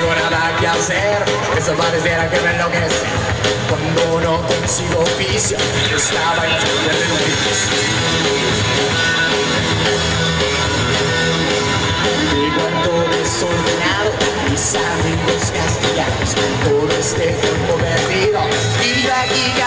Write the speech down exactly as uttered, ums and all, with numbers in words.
tengo nada que hacer, eso pareciera que me enloquece. Cuando no consigo oficio, estaba en furia de nubes. Mi cuarto desordenado, mis amigos castigados, todo este tiempo perdido, y de aquí